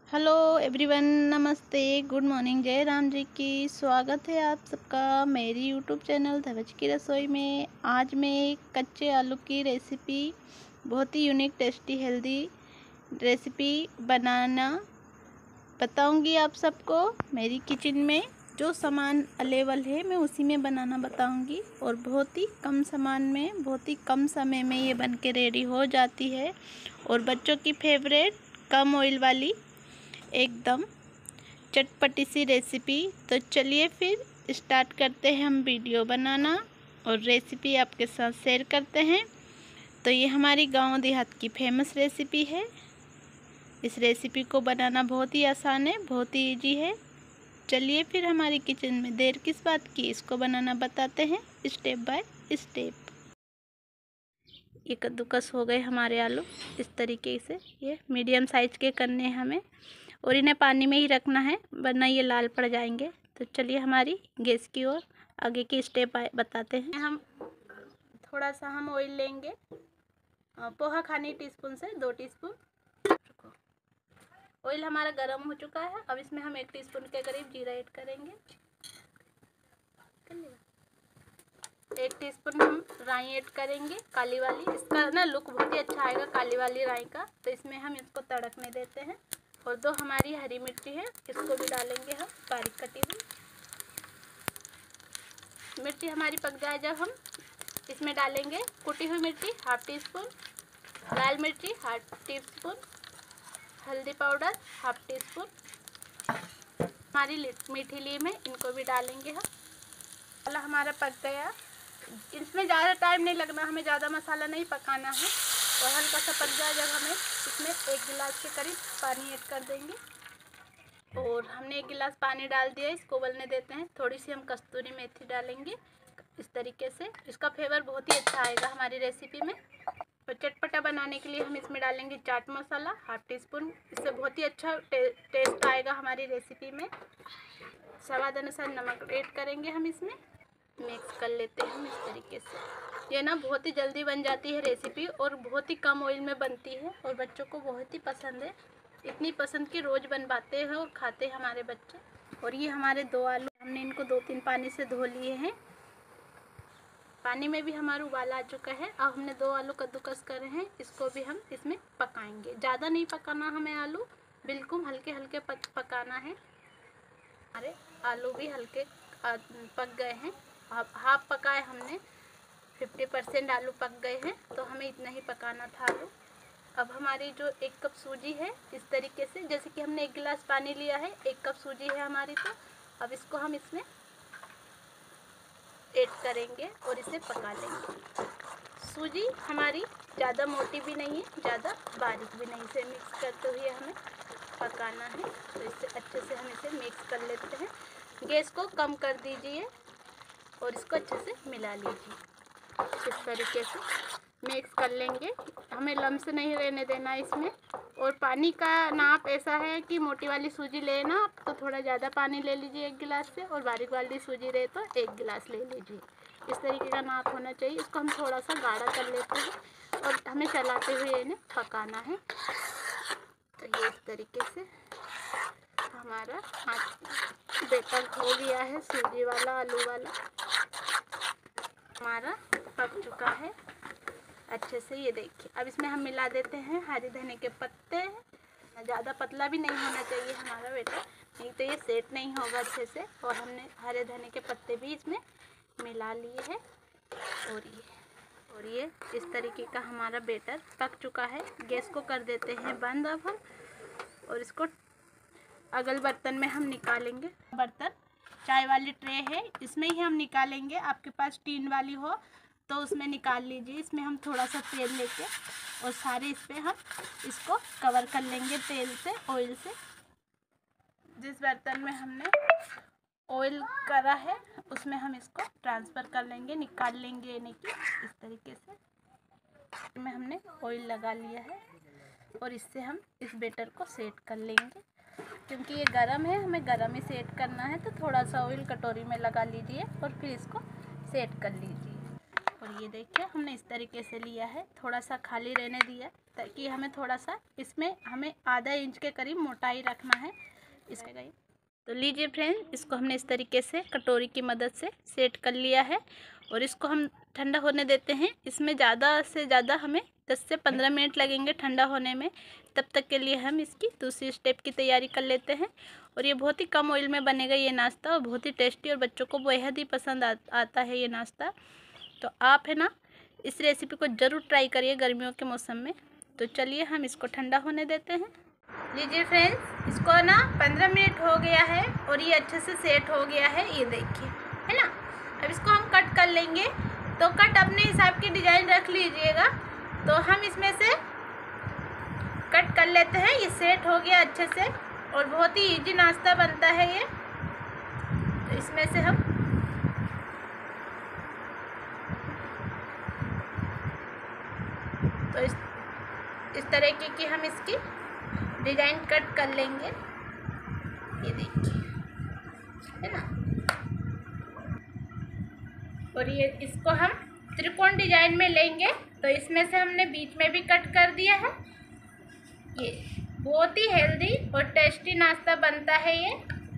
Hello everyone, नमस्ते, good morning. जय राम जी की। स्वागत है आप सबका मेरी यूट्यूब चैनल धवज की रसोई में। आज मैं एक कच्चे आलू की रेसिपी, बहुत ही यूनिक, टेस्टी, हेल्दी रेसिपी बनाना बताऊंगी आप सबको। मेरी किचन में जो सामान अवेलेबल है मैं उसी में बनाना बताऊंगी, और बहुत ही कम सामान में बहुत ही कम समय में ये बन के रेडी हो जाती है, और बच्चों की फेवरेट कम ऑयल वाली एकदम चटपटी सी रेसिपी। तो चलिए फिर स्टार्ट करते हैं हम वीडियो बनाना और रेसिपी आपके साथ शेयर करते हैं। तो ये हमारी गांव देहात की फेमस रेसिपी है। इस रेसिपी को बनाना बहुत ही आसान है, बहुत ही इजी है। चलिए फिर हमारी किचन में देर किस बात की, इसको बनाना बताते हैं स्टेप बाय स्टेप। ये कद्दूकस हो गए हमारे आलू। इस तरीके से ये मीडियम साइज के करने हैं हमें, और इन्हें पानी में ही रखना है वरना ये लाल पड़ जाएंगे। तो चलिए हमारी गैस की ओर आगे की स्टेप बताते हैं। हम थोड़ा सा ऑयल लेंगे, पोहा खाने टीस्पून से 2 टीस्पून। ऑयल हमारा गर्म हो चुका है। अब इसमें हम 1 टीस्पून के करीब जीरा ऐड करेंगे। 1 टीस्पून हम राई ऐड करेंगे, काली वाली। इसका ना लुक बहुत ही अच्छा आएगा काली वाली राई का। तो इसमें हम इसको तड़कने देते हैं। और 2 हमारी हरी मिर्ची है, इसको भी डालेंगे हम बारीक कटी हुई। मिर्ची हमारी पक जाए जब हम इसमें डालेंगे कुटी हुई मिर्ची 1/2 टीस्पून, लाल मिर्ची 1/2 टीस्पून, हल्दी पाउडर 1/2 टीस्पून, हमारी मीठी लीम है, इनको भी डालेंगे हम। मसाला हमारा पक गया। इसमें ज़्यादा टाइम नहीं लगना, हमें ज़्यादा मसाला नहीं पकाना है। और हल्का सा पक जाए जब हमें इसमें 1 गिलास के करीब पानी ऐड कर देंगे। और हमने 1 गिलास पानी डाल दिया, इसको उबलने देते हैं। थोड़ी सी हम कस्तूरी मेथी डालेंगे इस तरीके से, इसका फ्लेवर बहुत ही अच्छा आएगा हमारी रेसिपी में। और चटपटा बनाने के लिए हम इसमें डालेंगे चाट मसाला 1/2 टीस्पून। इससे बहुत ही अच्छा टेस्ट आएगा हमारी रेसिपी में। स्वाद अनुसार नमक ऐड करेंगे हम इसमें। मिक्स कर लेते हैं हम इस तरीके से। ये ना बहुत ही जल्दी बन जाती है रेसिपी, और बहुत ही कम ऑयल में बनती है, और बच्चों को बहुत ही पसंद है। इतनी पसंद कि रोज़ बनवाते हैं और खाते हैं हमारे बच्चे। और ये हमारे 2 आलू, हमने इनको 2-3 पानी से धो लिए हैं। पानी में भी हमारा उबाल आ चुका है। अब हमने 2 आलू कद्दूकस करे हैं, इसको भी हम इसमें पकाएंगे। ज़्यादा नहीं पकाना हमें आलू, बिल्कुल हल्के हल्के पकाना है। हमारे आलू भी हल्के पक गए हैं। अब हाफ पकाए हमने, 50% आलू पक गए हैं। तो हमें इतना ही पकाना था आलू। अब हमारी जो 1 कप सूजी है, इस तरीके से, जैसे कि हमने 1 गिलास पानी लिया है, 1 कप सूजी है हमारी। तो अब इसको हम इसमें ऐड करेंगे और इसे पका लेंगे। सूजी हमारी ज़्यादा मोटी भी नहीं है, ज़्यादा बारीक भी नहीं, इसे मिक्स करते हुए हमें पकाना है। तो इससे अच्छे से हम इसे मिक्स कर लेते हैं। गैस को कम कर दीजिए और इसको अच्छे से मिला लीजिए। इस तरीके से मिक्स कर लेंगे, हमें लम्स नहीं रहने देना इसमें। और पानी का नाप ऐसा है कि मोटी वाली सूजी लेना आप तो थोड़ा ज़्यादा पानी ले लीजिए 1 गिलास से, और बारीक वाली सूजी रहे तो 1 गिलास ले लीजिए। इस तरीके का नाप होना चाहिए। इसको हम थोड़ा सा गाढ़ा कर लेते हैं और हमें चलाते हुए इन्हें पकाना है। तो ये इस तरीके से हमारा बेटर हो गया है। सूजी वाला, आलू वाला हमारा पक चुका है अच्छे से। ये देखिए, अब इसमें हम मिला देते हैं हरे धनिया के पत्ते। ज़्यादा पतला भी नहीं होना चाहिए हमारा बेटर, नहीं तो ये सेट नहीं होगा अच्छे से। और हमने हरे धनिया के पत्ते भी इसमें मिला लिए हैं। और ये इस तरीके का हमारा बेटर पक चुका है। गैस को कर देते हैं बंद अब हम, और इसको अगल बर्तन में हम निकालेंगे। बर्तन चाय वाली ट्रे है, इसमें ही हम निकालेंगे। आपके पास टीन वाली हो तो उसमें निकाल लीजिए। इसमें हम थोड़ा सा तेल लेके और सारे इस पे हम इसको कवर कर लेंगे तेल से, ऑयल से। जिस बर्तन में हमने ऑयल करा है उसमें हम इसको ट्रांसफ़र कर लेंगे, निकाल लेंगे यानी कि इस तरीके से। इसमें हमने ऑयल लगा लिया है और इससे हम इस बेटर को सेट कर लेंगे। क्योंकि ये गरम है, हमें गरम ही सेट करना है। तो थोड़ा सा ऑयल कटोरी में लगा लीजिए और फिर इसको सेट कर लीजिए। और ये देखिए हमने इस तरीके से लिया है, थोड़ा सा खाली रहने दिया ताकि हमें थोड़ा सा इसमें हमें आधा इंच के करीब मोटाई रखना है इसका। तो लीजिए फ्रेंड्स, इसको हमने इस तरीके से कटोरी की मदद से सेट कर लिया है और इसको हम ठंडा होने देते हैं। इसमें ज़्यादा से ज़्यादा हमें 10 से 15 मिनट लगेंगे ठंडा होने में। तब तक के लिए हम इसकी दूसरी स्टेप की तैयारी कर लेते हैं। और ये बहुत ही कम ऑयल में बनेगा ये नाश्ता और बहुत ही टेस्टी और बच्चों को बेहद ही पसंद आता है ये नाश्ता। तो आप है ना इस रेसिपी को ज़रूर ट्राई करिए गर्मियों के मौसम में। तो चलिए हम इसको ठंडा होने देते हैं। लीजिए फ्रेंड्स, इसको ना 15 मिनट हो गया है और ये अच्छे से सेट हो गया है, ये देखिए, है ना। अब इसको हम कट कर लेंगे। तो कट अपने हिसाब की डिज़ाइन रख लीजिएगा। तो हम इसमें से कट कर लेते हैं। ये सेट हो गया अच्छे से और बहुत ही इजी नाश्ता बनता है ये। तो इसमें से हम तो इस तरीके की हम इसकी डिज़ाइन कट कर लेंगे, ये देखिए, है ना। और ये इसको हम त्रिकोण डिजाइन में लेंगे। तो इसमें से हमने बीच में भी कट कर दिया है। ये बहुत ही हेल्दी और टेस्टी नाश्ता बनता है ये।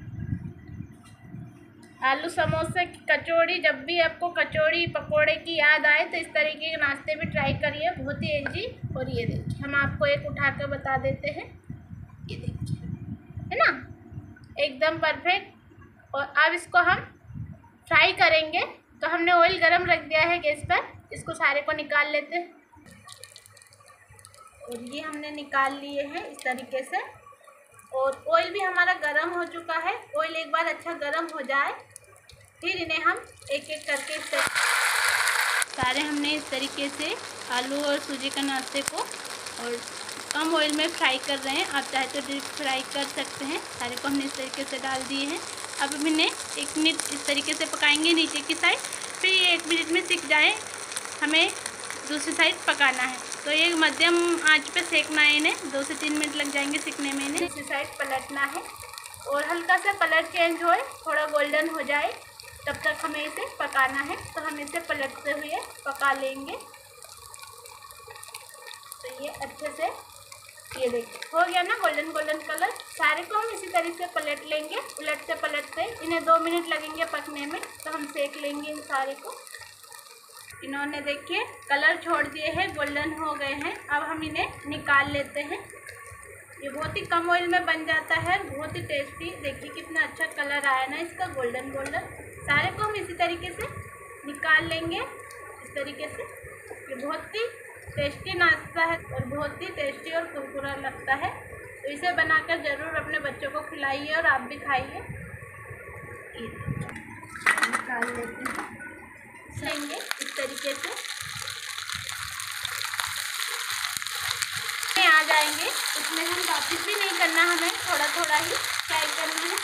आलू समोसे की कचौड़ी, जब भी आपको कचौड़ी पकोड़े की याद आए तो इस तरीके के नाश्ते भी ट्राई करिए, बहुत ही इजी। और ये देखिए, हम आपको एक उठा कर बता देते हैं, ये देखिए, है ना, एकदम परफेक्ट। और अब इसको हम फ्राई करेंगे। तो हमने ऑयल गरम रख दिया है गैस पर, इसको सारे को निकाल लेते हैं। और ये हमने निकाल लिए हैं इस तरीके से। और ऑयल भी हमारा गरम हो चुका है। ऑयल एक बार अच्छा गरम हो जाए फिर इन्हें हम एक एक करके सारे हमने इस तरीके से आलू और सूजी का नाश्ते को और कम ऑयल में फ्राई कर रहे हैं। आप चाहे तो डीप फ्राई कर सकते हैं। सारे को हमने इस तरीके से डाल दिए हैं। अब हम इन्हें 1 मिनट इस तरीके से पकाएंगे नीचे की साइड। फिर ये 1 मिनट में सिक जाए, हमें दूसरी साइड पकाना है। तो ये मध्यम आंच पे सेकना है इन्हें। 2 से 3 मिनट लग जाएंगे सिकने में इन्हें। दूसरी साइड पलटना है और हल्का सा कलर चेंज होए, थोड़ा गोल्डन हो जाए, तब तक हमें इसे पकाना है। तो हम इसे पलटते हुए पका लेंगे। तो ये अच्छे से, ये देखिए, हो गया ना गोल्डन गोल्डन कलर। सारे को हम इसी तरीके से पलट लेंगे, उलटते पलटते। इन्हें 2 मिनट लगेंगे पकने में। तो हम सेक लेंगे इन सारे को। इन्होंने देखिए कलर छोड़ दिए हैं, गोल्डन हो गए हैं। अब हम इन्हें निकाल लेते हैं। ये बहुत ही कम ऑयल में बन जाता है, बहुत ही टेस्टी। देखिए कितना अच्छा कलर आया ना इसका, गोल्डन गोल्डन। सारे को हम इसी तरीके से निकाल लेंगे, इस तरीके से। ये बहुत ही टेस्टी नाश्ता है और बहुत ही टेस्टी और कुरकुरा लगता है। तो इसे बनाकर ज़रूर अपने बच्चों को खिलाइए और आप भी खाइए। निकाल लेते हैं, लेंगे इस तरीके से आ जाएंगे। उसमें हम वापस भी नहीं करना, हमें थोड़ा थोड़ा ही फ्राई करना है।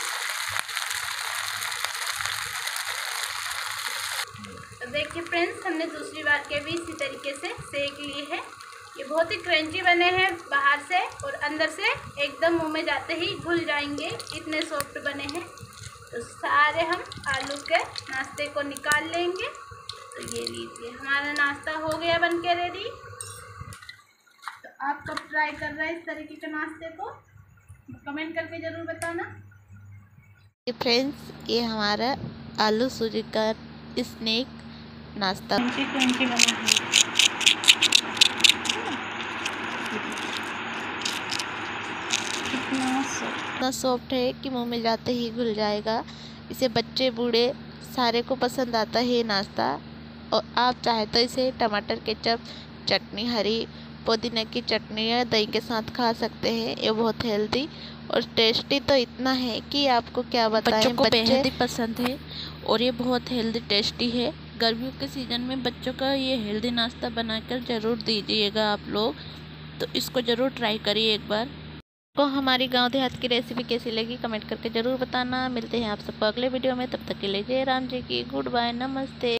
तो देखिए फ्रेंड्स, हमने दूसरी बार के भी इसी तरीके से सेक लिए हैं। ये बहुत ही क्रंची बने हैं बाहर से और अंदर से एकदम मुंह में जाते ही घुल जाएंगे, इतने सॉफ्ट बने हैं। तो सारे हम आलू के नाश्ते को निकाल लेंगे। तो ये लीजिए, हमारा नाश्ता हो गया बन के रेडी। तो आप कब ट्राई कर रहे हैं इस तरीके के नाश्ते को, कमेंट करके ज़रूर बताना। फ्रेंड्स, ये हमारा आलू सूजी का स्नैक नाश्ता क्रंची बना है। इतना सॉफ्ट है कि मुंह में जाते ही घुल जाएगा। इसे बच्चे बूढ़े सारे को पसंद आता है ये नाश्ता। और आप चाहे तो इसे टमाटर केचप, चटनी, हरी पुदीना की चटनी या दही के साथ खा सकते हैं। ये बहुत हेल्दी और टेस्टी तो इतना है कि आपको क्या बताएं, बच्चों को बेहद ही पसंद है और ये बहुत हेल्दी टेस्टी है। गर्मियों के सीज़न में बच्चों का ये हेल्दी नाश्ता बनाकर ज़रूर दीजिएगा आप लोग। तो इसको ज़रूर ट्राई करिए एक बार। तो हमारी गांव देहात की रेसिपी कैसी लगी कमेंट करके ज़रूर बताना। मिलते हैं आप सबको अगले वीडियो में, तब तक के लिए जय राम जी की गुड बाय, नमस्ते।